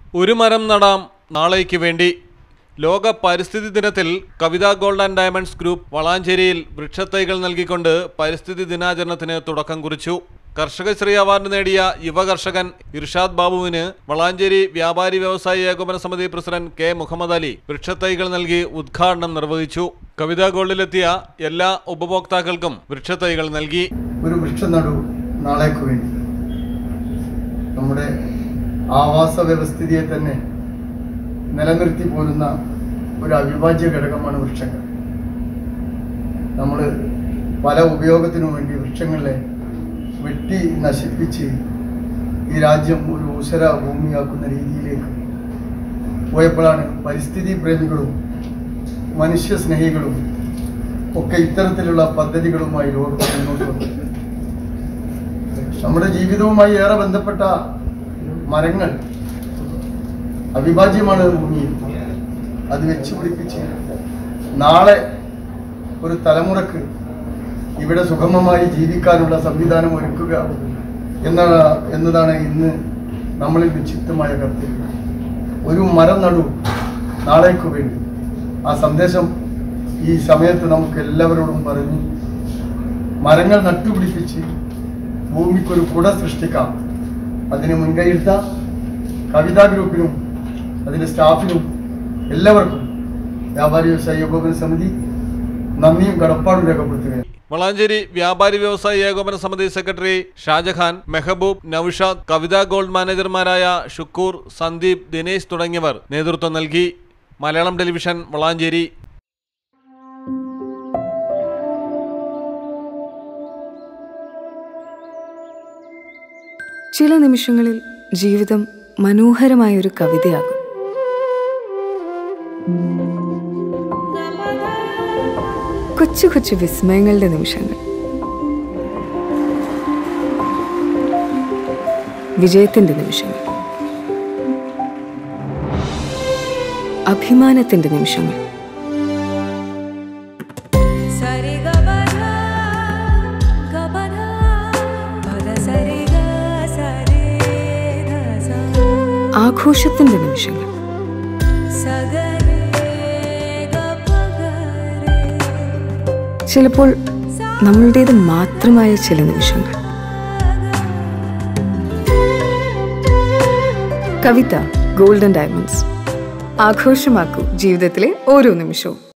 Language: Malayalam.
ഒരു മരം നടാം നാളേക്ക് വേണ്ടി. ലോക പരിസ്ഥിതി ദിനത്തിൽ Kavitha gold and diamonds group വളാഞ്ചേരിയിൽ വൃക്ഷത്തൈകൾ നൽകിക്കൊണ്ട് പരിസ്ഥിതി ദിനാചരണത്തിന് തുടക്കം കുറിച്ചു. കർഷകശ്രീ അവാർഡ് നേടിയ യുവകർഷകൻ ഇർഷാദ് ബാബുവിന് വളാഞ്ചേരി വ്യാപാരി വ്യവസായി ഏകോപന സമിതി പ്രസിഡന്റ് കെ മുഹമ്മദ് അലി വൃക്ഷത്തൈകൾ നൽകി ഉദ്ഘാടനം നിർവഹിച്ചു. കവിത ഗോൾഡിലെത്തിയ എല്ലാ ഉപഭോക്താക്കൾക്കും വൃക്ഷത്തൈകൾ നൽകി. ഒരു വൃക്ഷം നടു നാളേക്ക് വേണ്ടി. നമ്മുടെ ആവാസ വ്യവസ്ഥിതിയെ തന്നെ നിലനിർത്തി പോരുന്ന ഒരു അവിഭാജ്യ ഘടകമാണ് വൃക്ഷങ്ങൾ. നമ്മൾ പല ഉപയോഗത്തിനു വേണ്ടി വൃക്ഷങ്ങളെ വെട്ടി നശിപ്പിച്ച് ഈ രാജ്യം ഒരു ഊഷര ഭൂമിയാക്കുന്ന രീതിയിലേക്ക് പോയപ്പോഴാണ് പരിസ്ഥിതി പ്രേമികളും മനുഷ്യ സ്നേഹികളും ഒക്കെ ഇത്തരത്തിലുള്ള പദ്ധതികളുമായി ലോകത്ത് മുന്നോട്ട് വന്നത്. നമ്മുടെ ജീവിതവുമായി ഏറെ ബന്ധപ്പെട്ട മരങ്ങൾ അവിഭാജ്യമാണ് ഭൂമിയിൽ. അത് വെച്ച് പിടിപ്പിച്ച് നാളെ ഒരു തലമുറക്ക് ഇവിടെ സുഗമമായി ജീവിക്കാനുള്ള സംവിധാനം ഒരുക്കുക എന്നതാണ് ഇന്ന് നമ്മളിൽ നിക്ഷിപ്തമായ കർത്തവ്യം. ഒരു മരം നടു നാളേക്ക് വേണ്ടി. ആ സന്ദേശം ഈ സമയത്ത് നമുക്ക് എല്ലാവരോടും പറഞ്ഞ് മരങ്ങൾ നട്ടുപിടിപ്പിച്ച് ഭൂമിക്കൊരു കുട സൃഷ്ടിക്കാം. അതിന് മുൻകൈയെടുത്ത കവിതാ ഗ്രൂപ്പിനും അതിൻ്റെ സ്റ്റാഫിനും എല്ലാവർക്കും വ്യാപാരി വ്യവസായി ഏകോപന സമിതി നന്ദിയും കടപ്പാടും രേഖപ്പെടുത്തുകയാണ്. വളാഞ്ചേരി വ്യാപാരി വ്യവസായി ഏകോപന സമിതി സെക്രട്ടറി ഷാജഹാൻ, മെഹബൂബ്, നൌഷാദ്, കവിത ഗോൾഡ് മാനേജർമാരായ ഷുക്കൂർ, സന്ദീപ്, ദിനേശ് തുടങ്ങിയവർ നേതൃത്വം നൽകി. മലയാളം ടെലിവിഷൻ, വളാഞ്ചേരി. ചില നിമിഷങ്ങളിൽ ജീവിതം മനോഹരമായൊരു കവിതയാകും. കൊച്ചു കൊച്ചു വിസ്മയങ്ങളുടെ നിമിഷങ്ങൾ, വിജയത്തിന്റെ നിമിഷങ്ങൾ, അഭിമാനത്തിന്റെ നിമിഷങ്ങൾ. ആഘോഷത്തിന്റെ നിമിഷങ്ങൾ. ചിലപ്പോൾ നമ്മളുടേത് മാത്രമായ ചില നിമിഷങ്ങൾ. Kavitha gold and diamonds. ആഘോഷമാക്കൂ ജീവിതത്തിലെ ഓരോ നിമിഷവും.